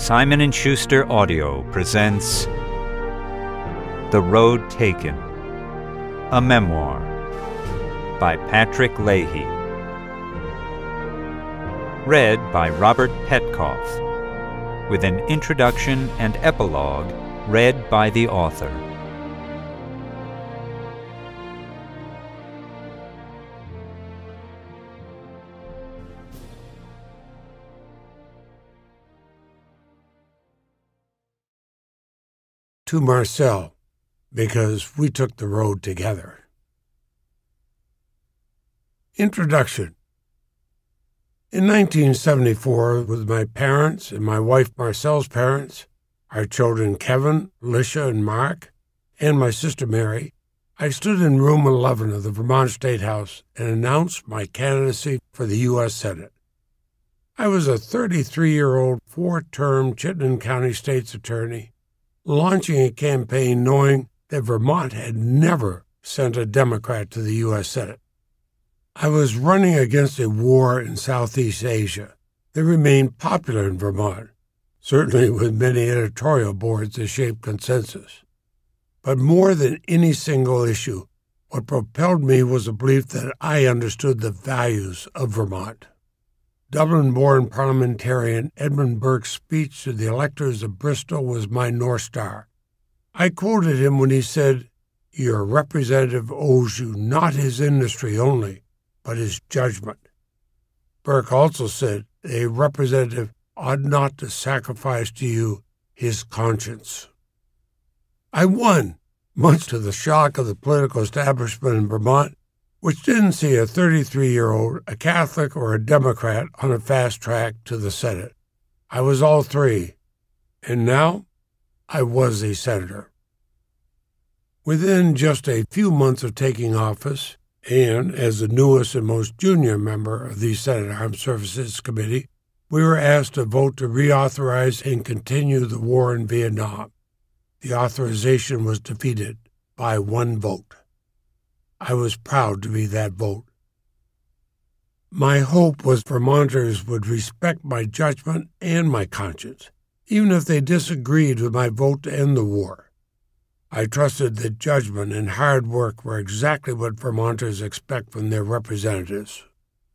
Simon & Schuster Audio presents The Road Taken, a memoir by Patrick Leahy. Read by Robert Petkoff, with an introduction and epilogue read by the author. To Marcel, because we took the road together. Introduction. In 1974, with my parents and my wife Marcel's parents, our children Kevin, Alicia, and Mark, and my sister Mary, I stood in room 11 of the Vermont State House and announced my candidacy for the U.S. Senate. I was a 33-year-old, four-term Chittenden County State's attorney, launching a campaign knowing that Vermont had never sent a Democrat to the U.S. Senate. I was running against a war in Southeast Asia that remained popular in Vermont, certainly with many editorial boards that shaped consensus. But more than any single issue, what propelled me was a belief that I understood the values of Vermont. Dublin-born parliamentarian Edmund Burke's speech to the electors of Bristol was my North Star. I quoted him when he said, "Your representative owes you not his industry only, but his judgment." Burke also said a representative ought not to sacrifice to you his conscience. I won, much to the shock of the political establishment in Vermont, which didn't see a 33-year-old, a Catholic, or a Democrat on a fast track to the Senate. I was all three, and now I was a senator. Within just a few months of taking office, and as the newest and most junior member of the Senate Armed Services Committee, we were asked to vote to reauthorize and continue the war in Vietnam. The authorization was defeated by one vote. I was proud to be that vote. My hope was Vermonters would respect my judgment and my conscience, even if they disagreed with my vote to end the war. I trusted that judgment and hard work were exactly what Vermonters expect from their representatives.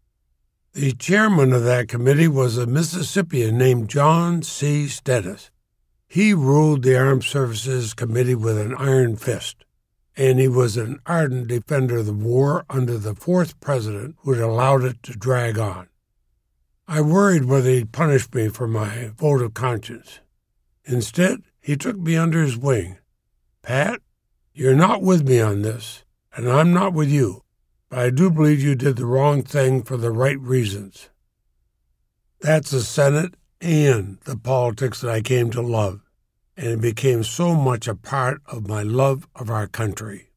The chairman of that committee was a Mississippian named John C. Stennis. He ruled the Armed Services Committee with an iron fist, and he was an ardent defender of the war under the fourth president who had allowed it to drag on. I worried whether he'd punish me for my vote of conscience. Instead, he took me under his wing. "Pat, you're not with me on this, and I'm not with you, but I do believe you did the wrong thing for the right reasons." That's the Senate and the politics that I came to love, and it became so much a part of my love of our country.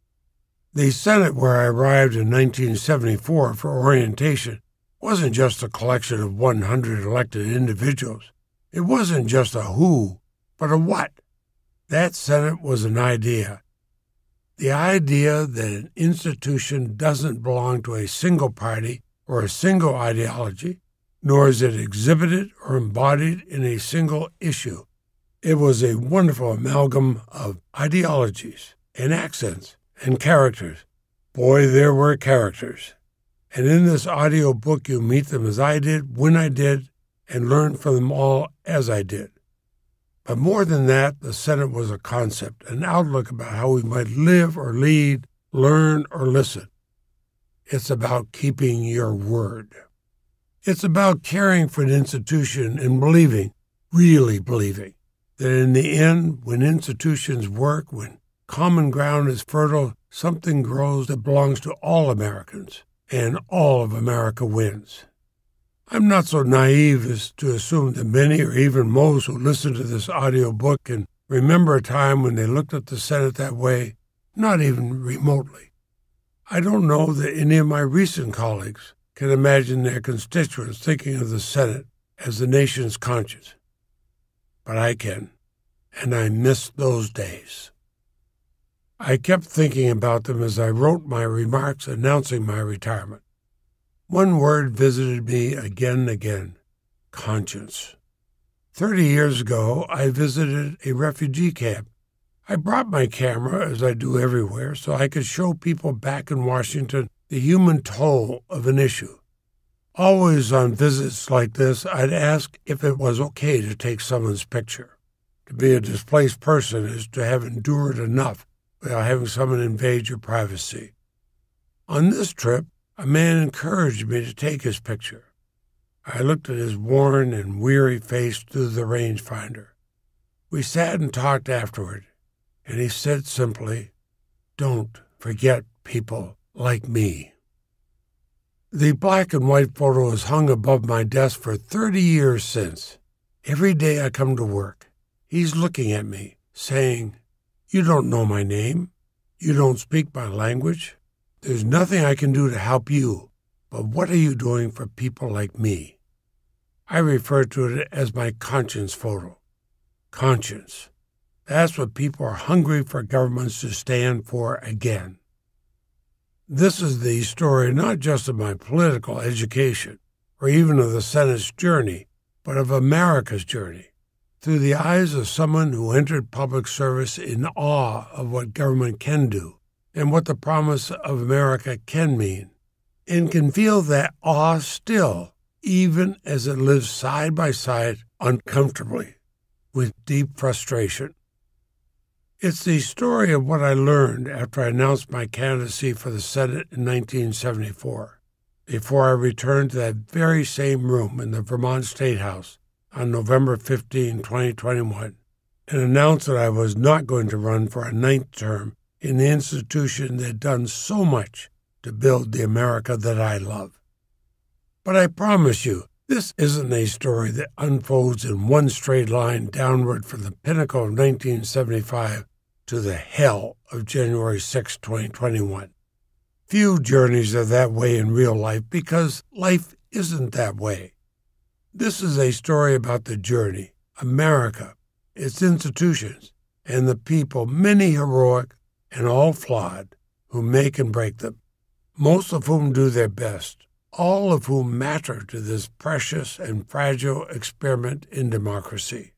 The Senate, where I arrived in 1974 for orientation, wasn't just a collection of 100 elected individuals. It wasn't just a who, but a what. That Senate was an idea. The idea that an institution doesn't belong to a single party or a single ideology, nor is it exhibited or embodied in a single issue. It was a wonderful amalgam of ideologies and accents and characters. Boy, there were characters. And in this audiobook, you meet them as I did, when I did, and learn from them all as I did. But more than that, the Senate was a concept, an outlook about how we might live or lead, learn or listen. It's about keeping your word. It's about caring for an institution and believing, really believing, that in the end, when institutions work, when common ground is fertile, something grows that belongs to all Americans, and all of America wins. I'm not so naive as to assume that many or even most who listen to this audiobook can remember a time when they looked at the Senate that way, not even remotely. I don't know that any of my recent colleagues can imagine their constituents thinking of the Senate as the nation's conscience. But I can, and I miss those days. I kept thinking about them as I wrote my remarks announcing my retirement. One word visited me again and again: conscience. 30 years ago, I visited a refugee camp. I brought my camera, as I do everywhere, so I could show people back in Washington the human toll of an issue. Always on visits like this, I'd ask if it was okay to take someone's picture. To be a displaced person is to have endured enough without having someone invade your privacy. On this trip, a man encouraged me to take his picture. I looked at his worn and weary face through the rangefinder. We sat and talked afterward, and he said simply, "Don't forget people like me." The black and white photo has hung above my desk for 30 years since. Every day I come to work, he's looking at me, saying, "You don't know my name. You don't speak my language. There's nothing I can do to help you, but what are you doing for people like me?" I refer to it as my conscience photo. Conscience. That's what people are hungry for governments to stand for again. This is the story not just of my political education, or even of the Senate's journey, but of America's journey, through the eyes of someone who entered public service in awe of what government can do and what the promise of America can mean, and can feel that awe still, even as it lives side by side uncomfortably with deep frustration. It's the story of what I learned after I announced my candidacy for the Senate in 1974, before I returned to that very same room in the Vermont State House on November 15, 2021, and announced that I was not going to run for a ninth term in the institution that had done so much to build the America that I love. But I promise you, this isn't a story that unfolds in one straight line downward from the pinnacle of 1975 to the hell of January 6, 2021. Few journeys are that way in real life because life isn't that way. This is a story about the journey, America, its institutions, and the people, many heroic and all flawed, who make and break them, most of whom do their best, all of whom matter to this precious and fragile experiment in democracy.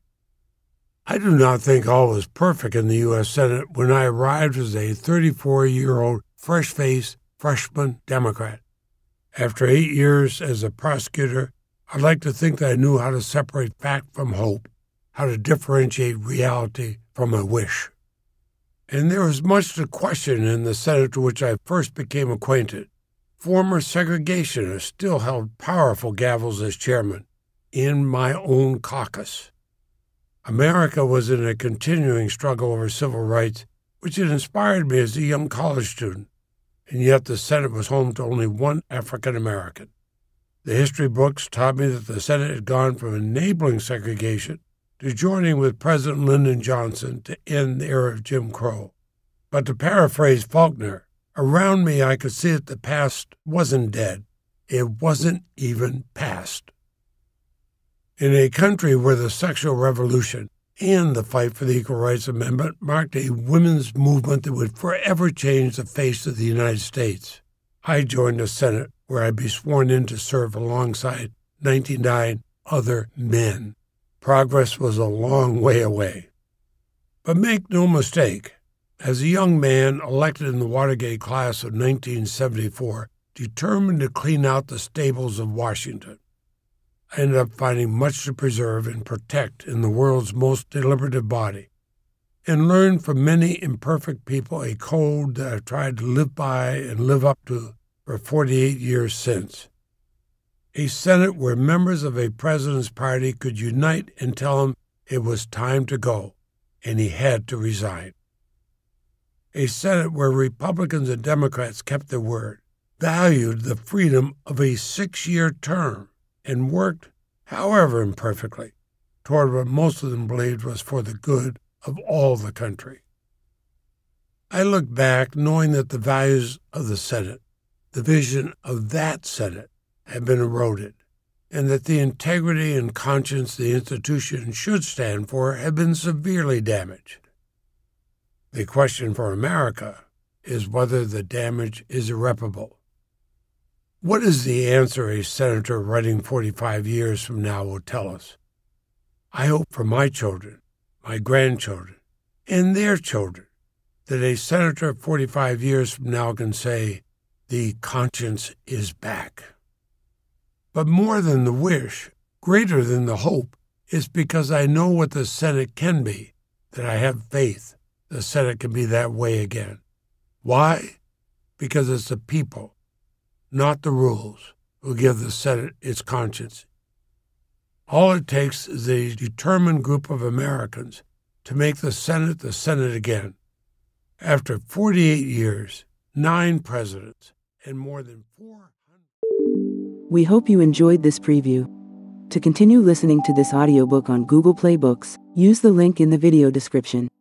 I do not think all was perfect in the U.S. Senate when I arrived as a 34-year-old fresh-faced freshman Democrat. After 8 years as a prosecutor, I'd like to think that I knew how to separate fact from hope, how to differentiate reality from a wish. And there was much to question in the Senate to which I first became acquainted. Former segregationists still held powerful gavels as chairman in my own caucus. America was in a continuing struggle over civil rights, which had inspired me as a young college student, and yet the Senate was home to only one African American. The history books taught me that the Senate had gone from enabling segregation to joining with President Lyndon Johnson to end the era of Jim Crow. But to paraphrase Faulkner, around me I could see that the past wasn't dead. It wasn't even past. In a country where the sexual revolution and the fight for the Equal Rights Amendment marked a women's movement that would forever change the face of the United States, I joined the Senate where I'd be sworn in to serve alongside 99 other men. Progress was a long way away. But make no mistake, as a young man elected in the Watergate class of 1974, determined to clean out the stables of Washington, I ended up finding much to preserve and protect in the world's most deliberative body, and learned from many imperfect people a code that I've tried to live by and live up to for 48 years since. A Senate where members of a president's party could unite and tell him it was time to go, and he had to resign. A Senate where Republicans and Democrats kept their word, valued the freedom of a 6-year term, and worked, however imperfectly, toward what most of them believed was for the good of all the country. I look back knowing that the values of the Senate, the vision of that Senate, had been eroded, and that the integrity and conscience the institution should stand for had been severely damaged. The question for America is whether the damage is irreparable. What is the answer a senator writing 45 years from now will tell us? I hope for my children, my grandchildren, and their children, that a senator 45 years from now can say, the conscience is back. But more than the wish, greater than the hope, is because I know what the Senate can be, that I have faith the Senate can be that way again. Why? Because it's the people, not the rules, who give the Senate its conscience. All it takes is a determined group of Americans to make the Senate again. After 48 years, 9 presidents, and more than 400... We hope you enjoyed this preview. To continue listening to this audiobook on Google Play Books, use the link in the video description.